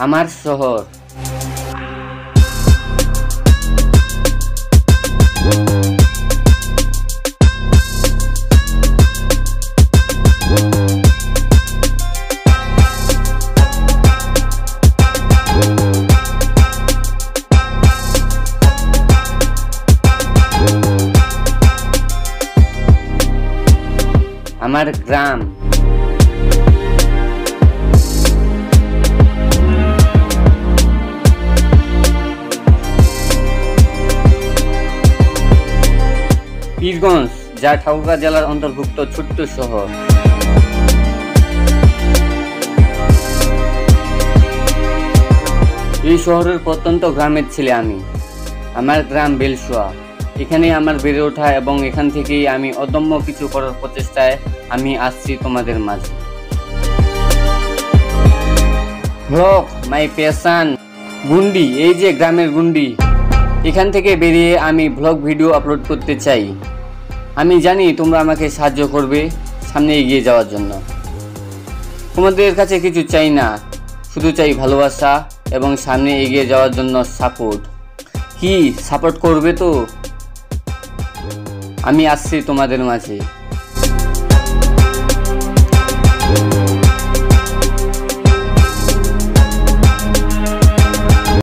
আমার শহর। আমার গ্রাম। পীরগঞ্জ, যা ঠাকুরগাঁ জেলার অন্তর্ভুক্ত ছোট্ট শহর। এই শহরের প্রত্যন্ত গ্রামের ছেলে আমি। আমার গ্রাম বেলসুয়া। এখানে আমার বেড়ে ওঠা এবং এখান থেকেই আমি অদম্য কিছু করার প্রচেষ্টায় আমি আসছি তোমাদের মাঝে। Blog my passion. গুন্ডি, এই যে গ্রামের গুন্ডি, এখান থেকে বেরিয়ে আমি ব্লগ ভিডিও আপলোড করতে চাই। আমি জানি তোমরা আমাকে সাহায্য করবে সামনে এগিয়ে যাওয়ার জন্য। তোমাদের কাছে কিছু চাই না, শুধু চাই ভালোবাসা এবং সামনে এগিয়ে যাওয়ার জন্য সাপোর্ট। কি সাপোর্ট করবে তো? আমি আসছি তোমাদের মাঝে।